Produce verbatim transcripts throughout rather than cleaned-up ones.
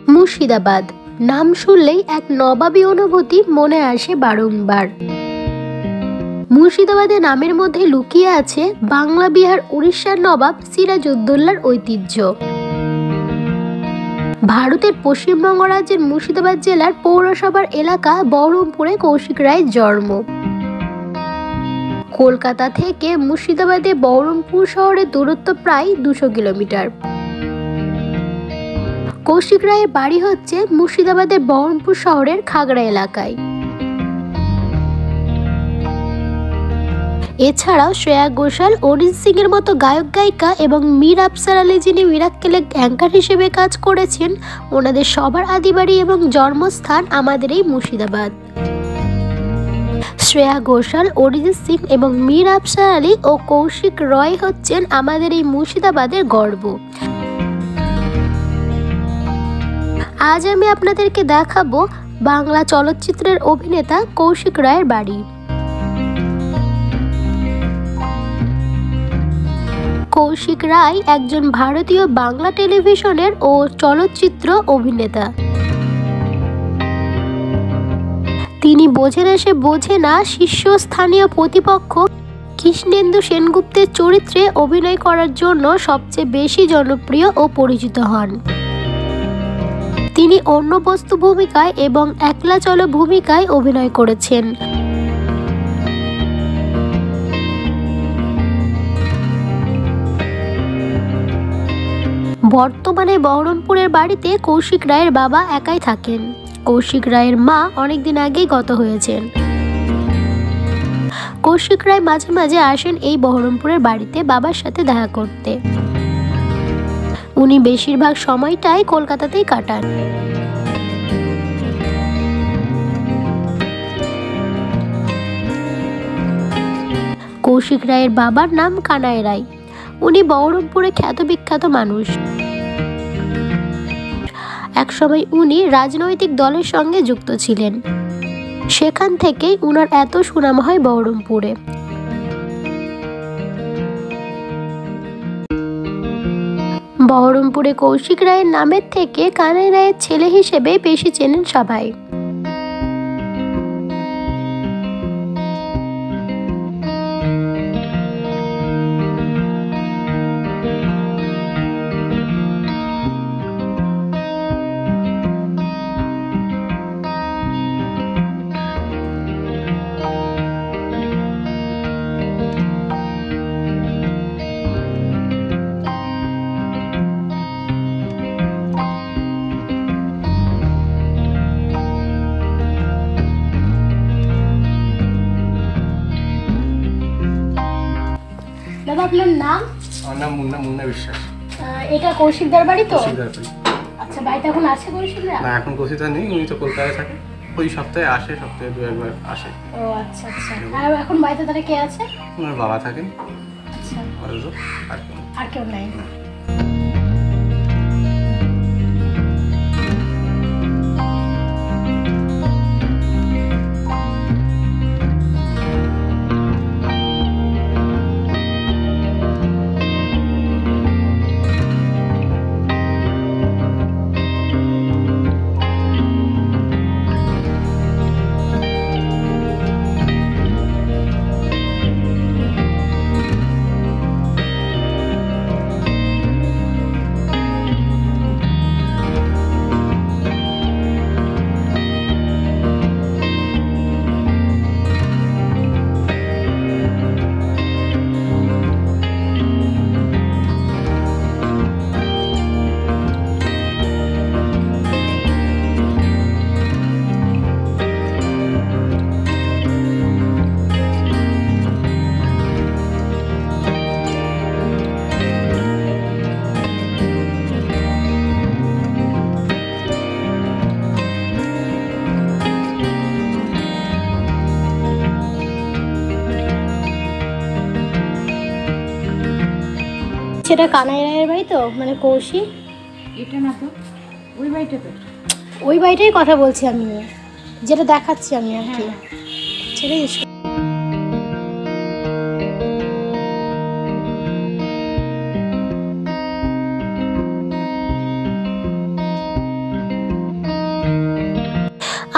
মুর্শিদাবাদ নাম শুনলেই এক নবাবী অনুভূতি মনে আসে বারংবার। মুর্শিদাবাদের নামের মধ্যে লুকিয়ে আছে বাংলা, বিহার, উড়িষ্যার নবাব সিরাজউদ্দৌলার ঐতিহ্য। ভারতের পশ্চিমবঙ্গ রাজ্যের মুর্শিদাবাদ জেলার পৌরসভার এলাকা বহরমপুরে কৌশিক রায়ের জন্ম। কলকাতা থেকে মুর্শিদাবাদে বহরমপুর শহরের দূরত্ব প্রায় দুশো কিলোমিটার। কৌশিক রায়ের বাড়ি হচ্ছে মুর্শিদাবাদের বহরমপুর শহরের খাগড়া এলাকায়। এছাড়াও শ্রেয়া ঘোষাল, অরিজিৎ সিং এর মতো গায়ক গায়িকা এবং মীর আফসার আলী, যিনি মিরাক্কেলে অ্যাঙ্কার হিসেবে কাজ করেছেন, ওনাদের সবার আদিবাড়ি এবং জন্মস্থান আমাদের এই মুর্শিদাবাদ। শ্রেয়া ঘোষাল, অরিজিৎ সিং এবং মীর আফসার আলী ও কৌশিক রয় হচ্ছেন আমাদের এই মুর্শিদাবাদের গর্ব। আজ আমি আপনাদেরকে দেখাবো বাংলা চলচ্চিত্রের অভিনেতা কৌশিক রায়ের বাড়ি। কৌশিক রায় একজন ভারতীয় বাংলা টেলিভিশনের ও চলচ্চিত্র অভিনেতা। তিনি বোঝে না সে বোঝে না শীর্ষস্থানীয় প্রতিপক্ষ কৃষ্ণেন্দু সেনগুপ্তের চরিত্রে অভিনয় করার জন্য সবচেয়ে বেশি জনপ্রিয় ও পরিচিত হন। তিনি অন্য বস্তু ভূমিকায় এবং একলা চলো ভূমিকায় অভিনয় করেছেন। বর্তমানে বহরমপুরের বাড়িতে কৌশিক রায়ের বাবা একাই থাকেন। কৌশিক রায়ের মা অনেকদিন আগেই গত হয়েছেন। কৌশিক রায় মাঝে মাঝে আসেন এই বহরমপুরের বাড়িতে বাবার সাথে দেখা করতে। উনি বেশিরভাগ সময়টাই কলকাতাতেই কাটান। কৌশিক রায়ের বাবার নাম কানাই রায়। উনি বহরমপুরে খ্যাত বিখ্যাত মানুষ। একসময় উনি রাজনৈতিক দলের সঙ্গে যুক্ত ছিলেন। সেখান থেকেই উনার এত সুনাম হয় বহরমপুরে। বহরমপুরে কৌশিক রায়ের নামের থেকে কানাই রায়ের ছেলে হিসেবে বেশি চেনেন সবাই। দাদা, আপনার নাম? আমার নাম মুন্না মুন্না বিশ্বাস। এটা কৌশিকদার বাড়ি তো? কৌশিকদার বাড়ি। আচ্ছা, বাড়িতে এখন আছে কৌশিকদা? না, এখন কৌশিকদা নেই, উনি তো কলকাতায় থাকে। ওই সপ্তাহে আসে, সপ্তাহে দু একবার আসে। ও আচ্ছা আচ্ছা। আর এখন বাড়িতে তারা কে আছে? ওনার বাবা থাকেন। আচ্ছা, আর কেউ আর কেউ নাই। সেটা কানাই রায়ের বাড়ি তো, মানে কৌশিক? এটা না তো, ওই বাড়িটা তো। ওই বাড়িটাই কথা বলছি আমি, যেটা দেখাচ্ছি আমি আর কি। ছেড়ে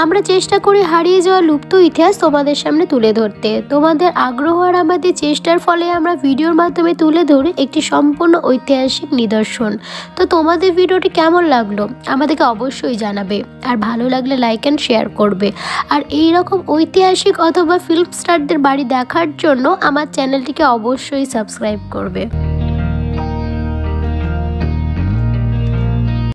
আমরা চেষ্টা করি হারিয়ে যাওয়া লুপ্ত ইতিহাস তোমাদের সামনে তুলে ধরতে। তোমাদের আগ্রহ আর আমাদের চেষ্টার ফলে আমরা ভিডিওর মাধ্যমে তুলে ধরি একটি সম্পূর্ণ ঐতিহাসিক নিদর্শন। তো তোমাদের ভিডিওটি কেমন লাগলো আমাদেরকে অবশ্যই জানাবে, আর ভালো লাগলে লাইক অ্যান্ড শেয়ার করবে। আর এই রকম ঐতিহাসিক অথবা ফিল্ম স্টারদের বাড়ি দেখার জন্য আমার চ্যানেলটিকে অবশ্যই সাবস্ক্রাইব করবে।